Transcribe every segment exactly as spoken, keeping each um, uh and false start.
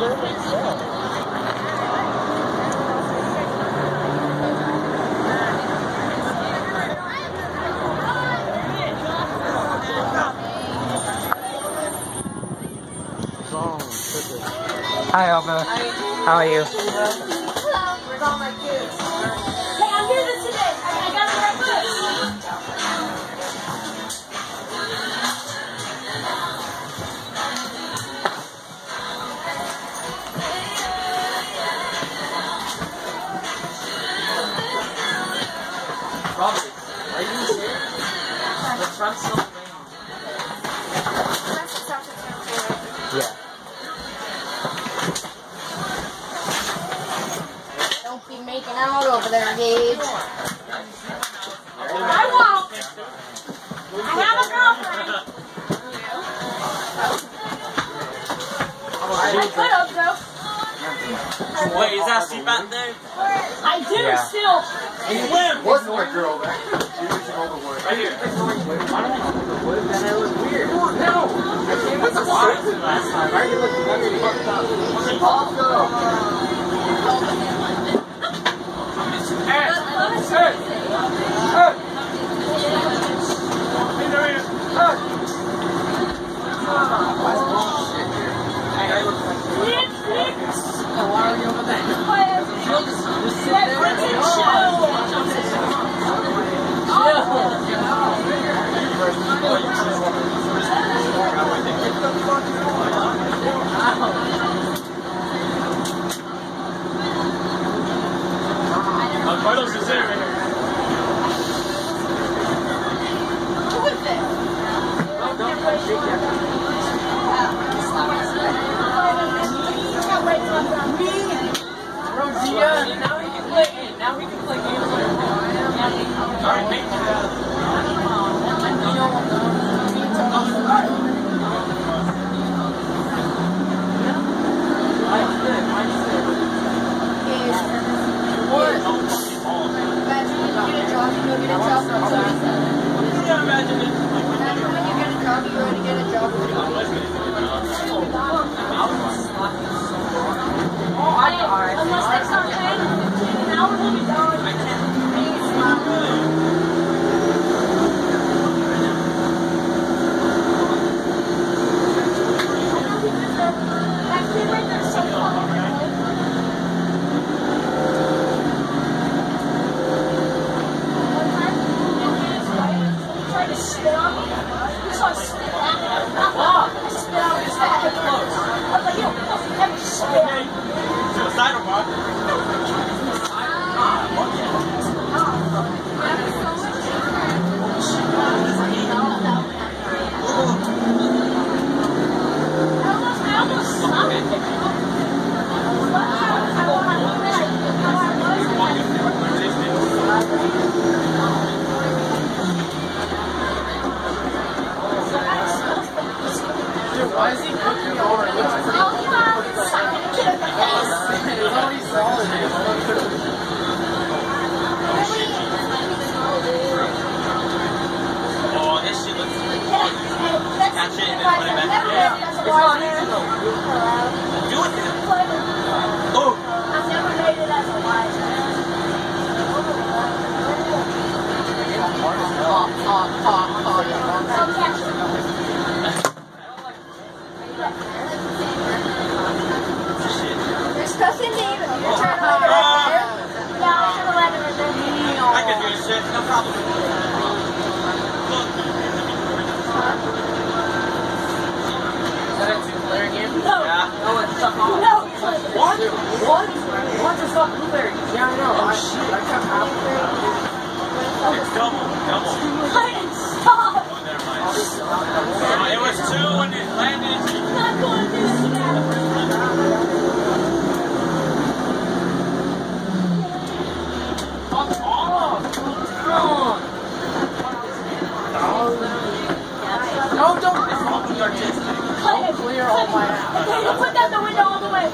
Hi, Alba. How are you? Hello. Where's all my kids? Hey, I'm doing this today. I, I got the right foot. Robert, are you here? The front's still laying. Yeah. Don't be making out over there, Gage. I won't. I have a girlfriend. I could have, though. Wait, is that seat back there? I do Yeah. still. Wasn't my girl back. She was all the wood. Right here. Why don't I hold the wood? Then it was weird. No! I came with the box last time. Why are you looking at me fucked up? Let's go! Hey! Hey! Hey! Hey, there he is. Hey! Why is bullshit here? Hey, I look like Nick, Nick. Oh, why are you over there? Just sit there. Carlos is there. Who is this? Rosia, now we can play. Now we can play games. Alright, thank you. Unless next time, an hour will be done. I can't. Actually, right there, so far. Tried to spit on me. You saw spit out. Spit out his head. I was like, yo, never spit out. Suicidal, Bob. Why is he cooking over? It looks pretty cool. It's already solid. Oh, this shit looks catch it and then put it back. Yeah. It's not easy though. Do it then. Oh. I've never made it as a wife. Pop, pop, pop, pop. I'll catch it. There's cousin David. You're trying to let it right there? Yeah, I'm trying to let it right there. I can do this shit, no problem. Is that a two-player game? No. Yeah. No, it's stuck on. No. What? What? What's a stuck blueberry? Yeah, I know. Oh, shit. I got half It's double, double. Stop. Oh, never mind. Uh, it was two when it landed. I'm not going to do this again. No, don't. It's artistic. Clear all my ass. Okay, you put that the window all the way.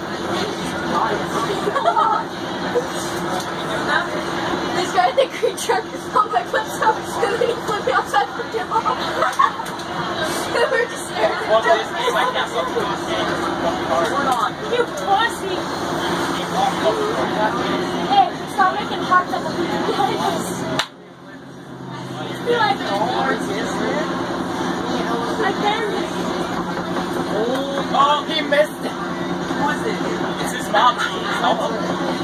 This guy at the green truck is on my clips out too. He flipped me outside for him off. We're just staring at Well, each other. this game, I can't stop the game. You see. Hey, stop making hearts up behind us. Be like, I buried it. Oh, he missed it. Who is it? It's his mom. Help him.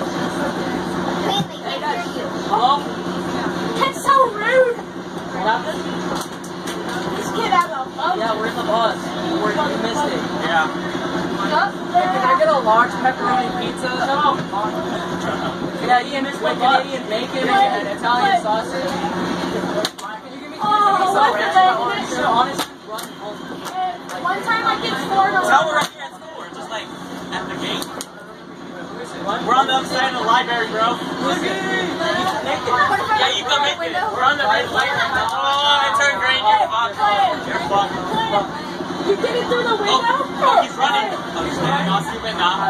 Hello? That's so rude. What happened? This kid has a phone. Yeah, we're in the bus. We're, you missed it. Yeah. Hey, can I get a large pepperoni pizza? No. Yeah, Ian, with Canadian bacon and Italian sausage. Can you give me Oh, pizza what's ranch? the Honestly, honestly, run home. One time I get four to Tell we're right here at school. We're just like at the gate. We're on the other side of the library, bro. You can make it. Yeah, you can make it. We're on the red light right now. Oh, it turned green. You're fucked. You're fucked. You get it through the window? Oh, oh, he's running. Oh, he's running. I'll see him now.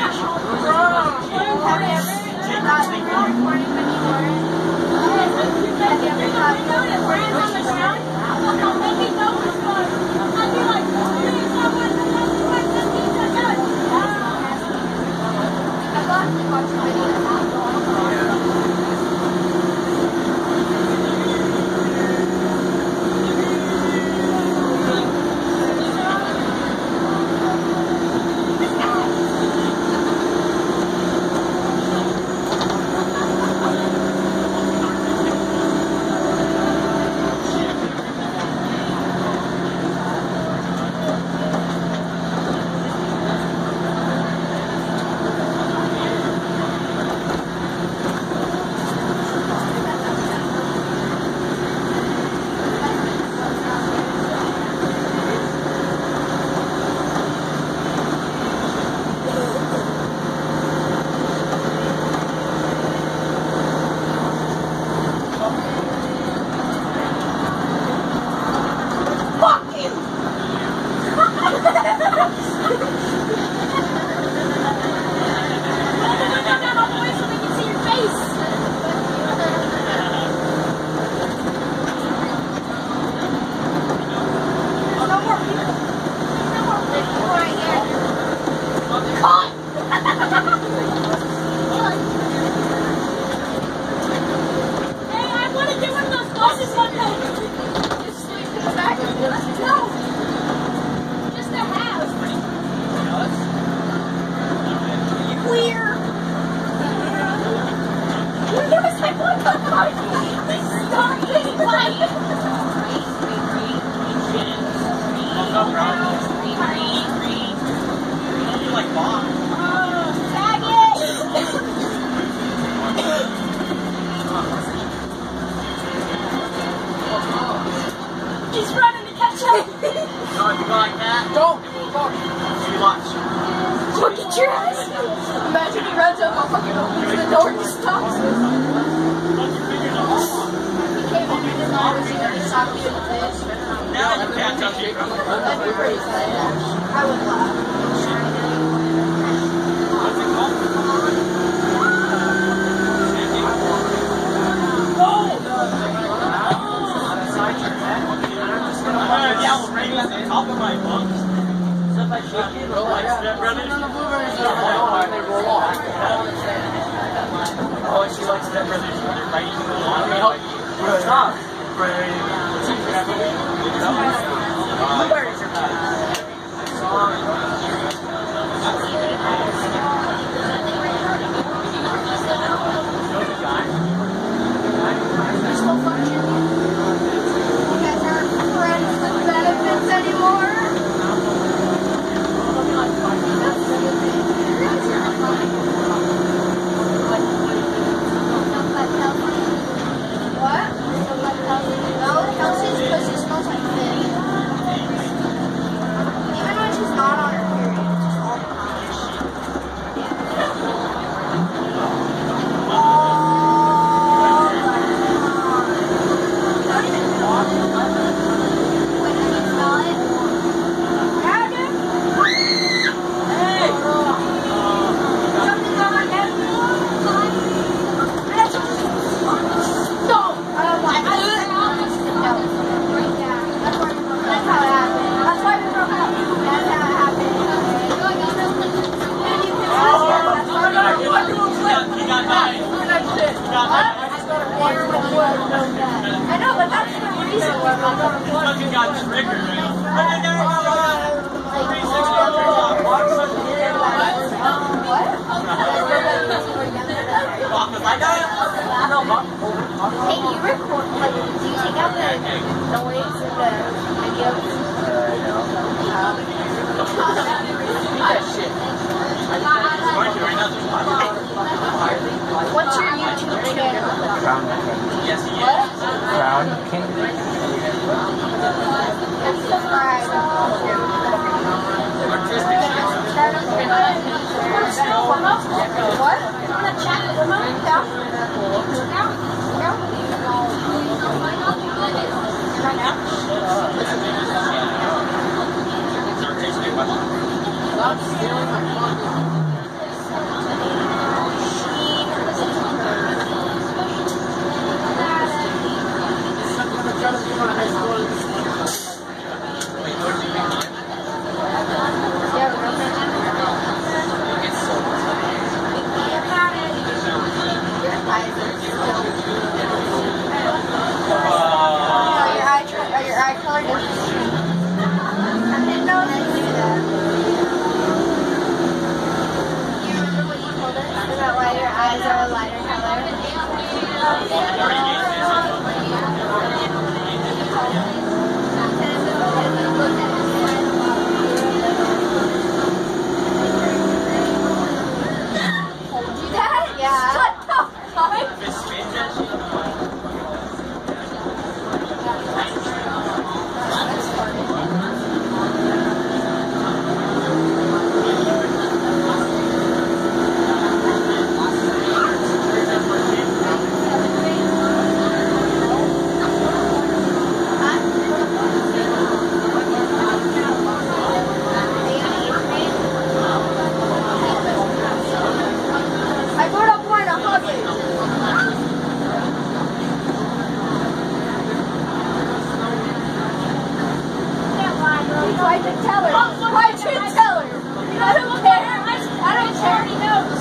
He's running to catch up. No, if you go like that, Don't. you watch. Look at your ass. Imagine he runs up, I'll fucking open the door and stops him. Now you can't touch it. That'd be pretty funny. I would laugh. What's it called? Uh, yeah, we're right at the top of my bunk. So if I shake it, Like Step Brothers. they roll off. Oh, she likes Step Brothers when they're writing the laundry. Like, Stop. Blueberries are bad. There's no function. You guys aren't friends with benefits anymore. What? No, Kelsey's pussy smells like fish. Even when she's not on her got nine. I know, but that's the reason why I'm not Fucking got triggered. Hey, you record, like, do you take out the noise of the videos? What's your YouTube channel? Crown Yes, he What? is. Crown King. And subscribe. Artistic shit. What? You want to chat with them? Yeah. Yeah. Right now? Why'd you tell her? Why'd you tell her? I don't care. I don't care. He knows.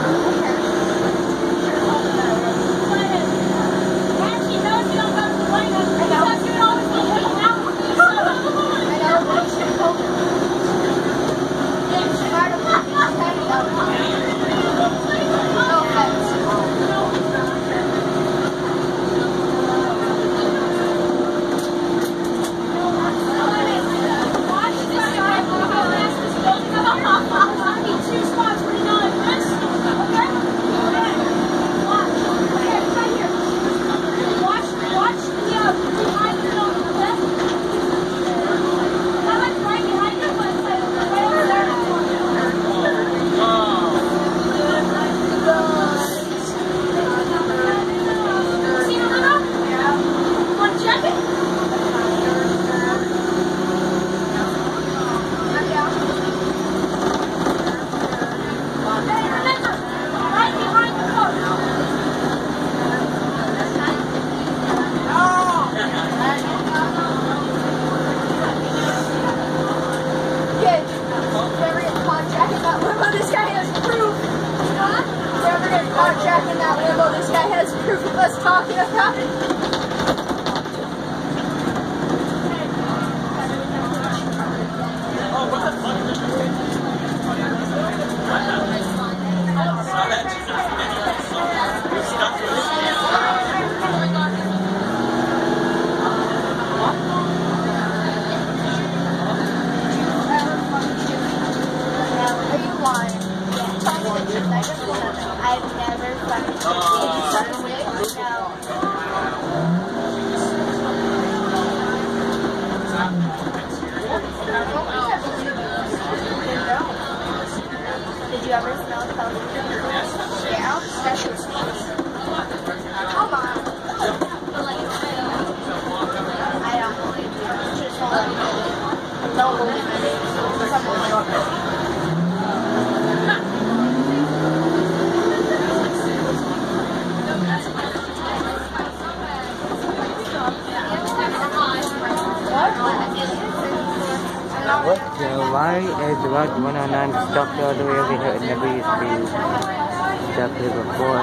And she knows you don't go to the plane. I know. Because you always go to the house. I know, but you should have told her. Yeah, she might have been excited about it. No offense. In that limo, this guy has proof of us talking about it. Oh, what the fuck? Are you lying? Tell me the truth. I just want to know. I've never fucking seen such a wig. No. Did you ever smell television? Yeah. That shit smells. Come on. I don't believe you. Just hold on. Don't believe me. Someone like that. What? The line is about one oh nine, stopped all the way over here and never used to be used. watched that play before.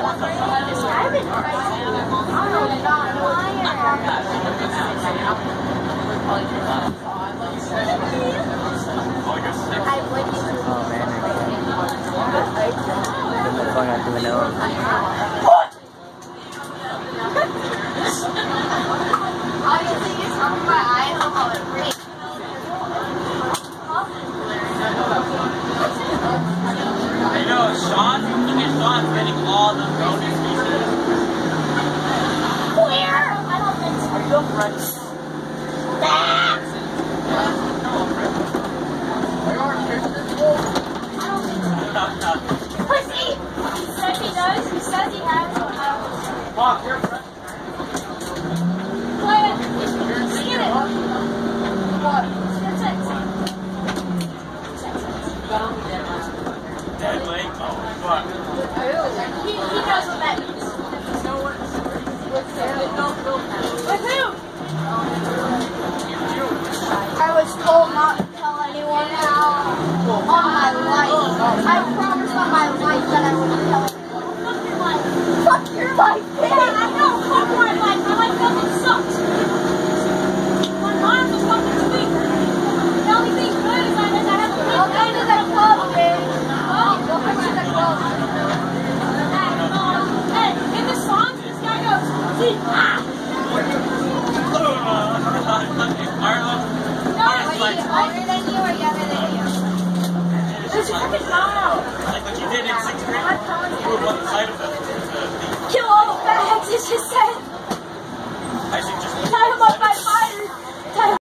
Oh man, I can't. What the fuck I'm doing now? I know, Sean, look at Sean getting all the bonus pieces. Where? I don't think so. Are you a friend? Pussy! He said he does. He says he has. Fuck, you're a friend. Play it. Skin it. What? That's it. Dead leg? Oh, fuck. He, he knows what that means. With who? I was told not to tell anyone how on my life. I promised on my life that I wouldn't tell anyone. Fuck your life. Fuck your life, bitch. Yeah, I know. Fuck my life. My life fucking sucks. My mom was fucking sweet. The only thing good is I, is I have a big Welcome to the club, bitch. Welcome to the club. Hey, in the songs, this guy goes, see, ah! No, are you older than you or younger than you? There's a fucking mom. Like what you did in sixth grade? You were one side of the, the, the Kill all the fags, it's just said. I should just